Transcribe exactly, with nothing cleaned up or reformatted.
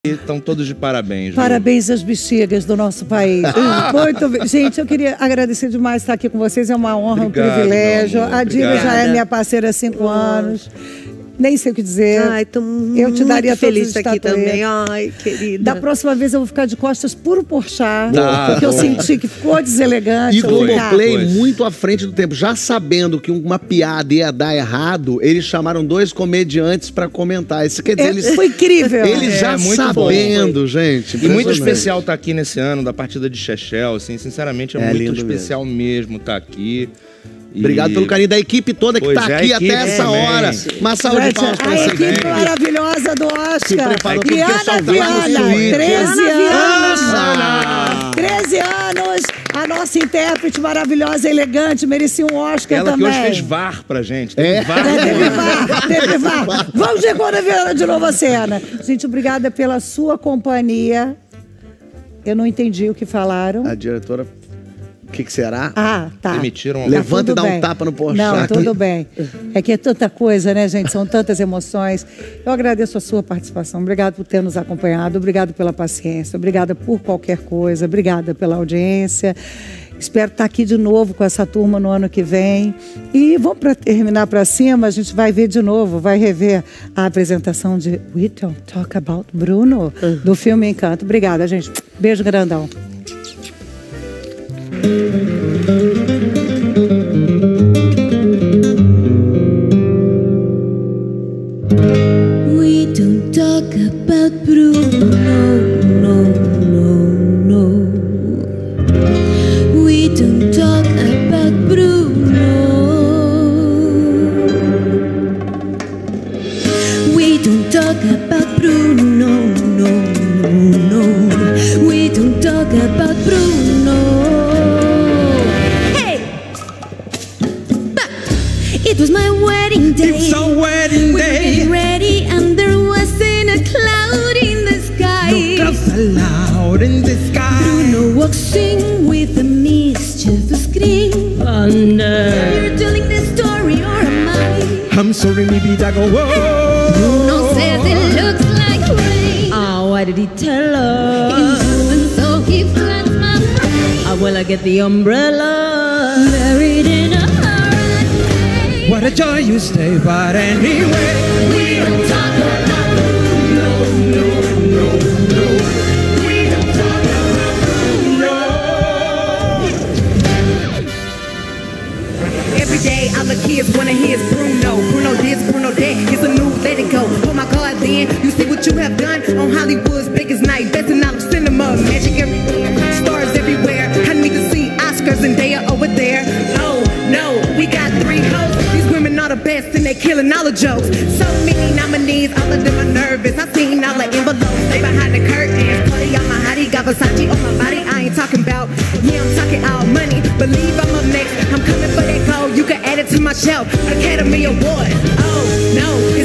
Estão todos de parabéns. Parabéns às bexigas do nosso país. Muito bem. Gente, eu queria agradecer demais estar aqui com vocês. É uma honra, Obrigado, um privilégio. A Dira já é minha parceira há cinco anos. Nem sei o que dizer. Ai, tô eu te daria feliz aqui também. Ai, querida. Da próxima vez eu vou ficar de costas puro Porchat, tá, porque eu senti que ficou deselegante. E Globoplay muito à frente do tempo. Já sabendo que uma piada ia dar errado, eles chamaram dois comediantes pra comentar. Isso quer dizer, é, eles, foi incrível. Eles já é, muito sabendo, bom, gente. E muito especial estar tá aqui nesse ano da partida de Chechel, assim, sinceramente é, é muito especial mesmo estar tá aqui. E... Obrigado pelo carinho da equipe toda que pois está é, aqui até essa também. hora. Uma salva de palmas para a essa equipe equipe maravilhosa do Oscar. Diana Viana, treze anos. Ah. treze anos. A nossa intérprete maravilhosa, elegante, merecia um Oscar Ela também. Ela que hoje fez V A R pra gente. Teve É. V A R. Teve V A R, teve V A R. Vamos de Ana Viana de novo a cena. Gente, obrigada pela sua companhia. Eu não entendi o que falaram. A diretora... O que, que será? Ah, tá. Demitiram. Tá, levanta e dá bem. um tapa no Porchat. Não, tudo bem. É que é tanta coisa, né, gente? São tantas emoções. Eu agradeço a sua participação. Obrigado por ter nos acompanhado. Obrigado pela paciência. Obrigada por qualquer coisa. Obrigada pela audiência. Espero estar aqui de novo com essa turma no ano que vem. E vamos para terminar para cima, a gente vai ver de novo, vai rever a apresentação de We Don't Talk About Bruno, uhum. do filme Encanto. Obrigada, gente. Beijo grandão. We don't talk about Bruno, no, no, no. We don't talk about Bruno. We don't talk about Bruno, no, no, no. We don't talk about Bruno. It was my wedding day. It's our wedding we day. We were getting ready and there wasn't a cloud in the sky. No clouds allowed in the sky. Bruno walks in with a mischievous grin. Thunder. You're telling the story or am I? I'm sorry, maybe that go. Whoa. Bruno says it looks like rain. Oh, why did he tell us? He's moving so he floods my brain. Oh, will I get the umbrella? Married in a what a joy you stay, but anyway, we don't talk about Bruno, no, no, no. We don't talk about Bruno. Every day all the kids wanna hear is Bruno. Bruno this, Bruno that. It's a new let it go. Oh my God, then you see what you have done on Hollywood's biggest night, best in all of cinema, magic everywhere, stars everywhere. I need to see Oscars and they are over there. Oh no, we got three hosts. All the best and they killing all the jokes. So many nominees, all of them are nervous. I seen all the envelopes, they behind the curtains. Cardi on my hottie, got Versace on my body. I ain't talking about, yeah, I'm talking all money. Believe I'm up next, I'm coming for that gold. You can add it to my shelf, Academy Award. Oh no,